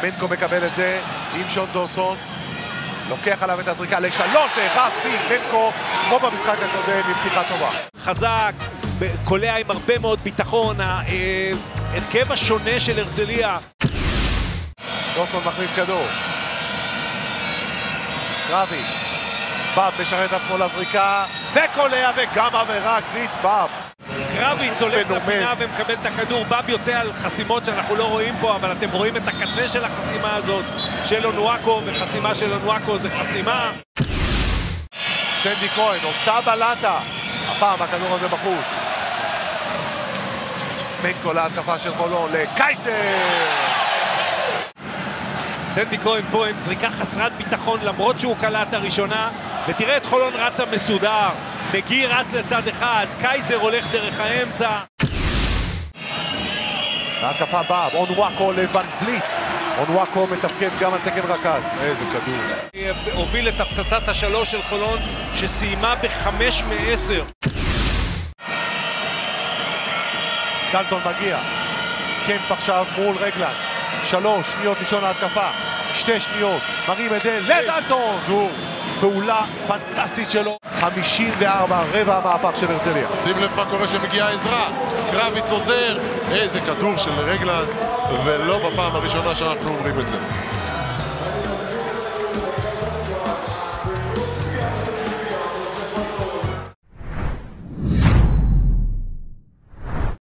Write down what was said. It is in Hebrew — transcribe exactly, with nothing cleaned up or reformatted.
מנקו מקבל את זה עם שון דורסון, לוקח עליו את הזריקה לשלוש, ואחד מנקו, כמו במשחק הקודם, עם פתיחה טובה. חזק, קולע עם הרבה מאוד ביטחון, ההרכב השונה של הרצליה. דורסון מכניס כדור. קרבי, באב משרת עצמו לזריקה, וקולע וגם עבירה, קריס באב. קרביץ הולך לפינה ומקבל את הכדור, באב יוצא על חסימות שאנחנו לא רואים פה, אבל אתם רואים את הקצה של החסימה הזאת של אונואקו, וחסימה של אונואקו זה חסימה. סנדי כהן, אותה בלטה, הפעם הכדור הזה בחוץ. מנקו להתקפה של חולון, לקייסר! סנדי כהן פה עם זריקה חסרת ביטחון למרות שהוא קלע את הראשונה, ותראה את חולון רצה מסודר, מגי רץ לצד אחד, קייזר הולך דרך האמצע. ההתקפה באה, אונואקו לבן פליט, אונואקו מתפקד גם על תקן רכז. איזה כדור. הוביל את הפצצת השלוש של חולון שסיימה בחמש מעשר. דלטון מגיע, קמפ עכשיו מול רגלן, שלוש שניות ראשון ההתקפה, שתי שניות, מרים את זה לדלטון, זו פעולה פנטסטית שלו. חמישים וארבע, רבע המהפך של הרצליה. שים לב מה קורה שמגיעה עזרה, קרביץ עוזר, איזה כדור של רגלן, ולא בפעם הראשונה שאנחנו אומרים את זה.